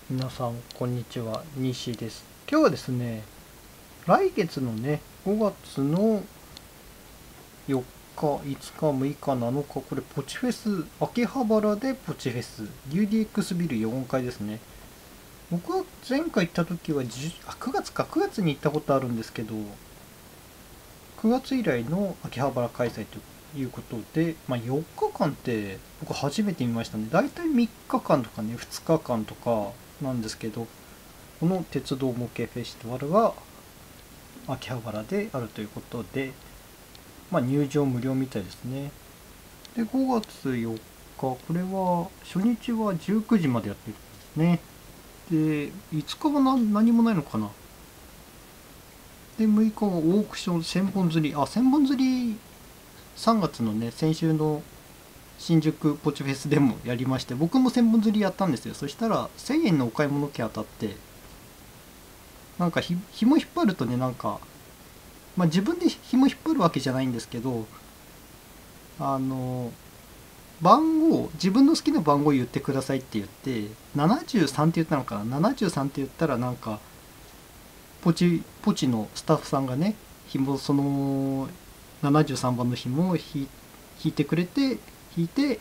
皆さんこんにちは、西です。今日はですね、来月のね、5月の4日、5日、6日、7日、これポチフェス、秋葉原でポチフェス、UDX ビル4階ですね。僕は前回行った時は9月に行ったことあるんですけど、9月以来の秋葉原開催ということで、4日間って僕初めて見ましたね。だいたい3日間とかね、2日間とかなんですけど、この鉄道模型フェスティバルが秋葉原であるということで、入場無料みたいですね。で、5月4日、これは初日は19時までやってるんですね。で、5日は何もないのかな。で、6日はオークション1000本釣り。1000本釣り3月のね、先週の新宿ポチフェスでもやりまして、僕も1000本釣りやったんですよ。そしたら1000円のお買い物券当たって、なんか紐引っ張るとね、自分で紐引っ張るわけじゃないんですけど、あの自分の好きな番号言ってくださいって言って73って言ったのかな、73って言ったらポチのスタッフさんがね、その73番の紐を引いてくれて、引いて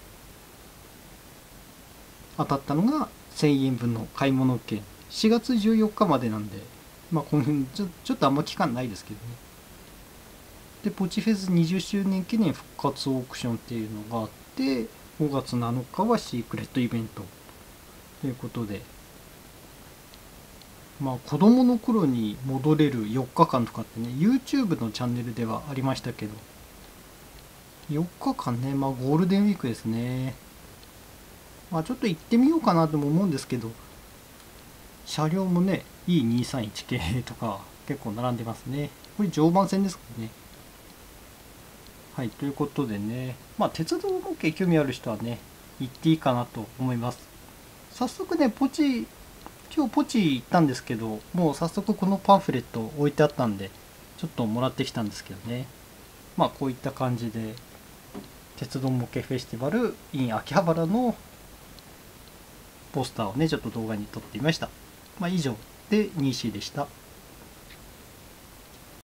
当たったのが1000円分の買い物券。4月14日までなんで、この辺ちょっとあんま期間ないですけどね。でポチフェス20周年記念復活オークションっていうのがあって、5月7日はシークレットイベントということで、子供の頃に戻れる4日間とかってね、 YouTube のチャンネルではありましたけど、4日間ね、ゴールデンウィークですね。ちょっと行ってみようかなとも思うんですけど、車両もね E231 系とか結構並んでますね。これ常磐線ですからね。はい、ということでね、鉄道模型興味ある人はね、行っていいかなと思います。早速ね、今日ポチ行ったんですけど、もう早速このパンフレット置いてあったんで、ちょっともらってきたんですけどね。こういった感じで、鉄道模型フェスティバル in 秋葉原のポスターをね、ちょっと動画に撮ってみました。以上で 2C でした。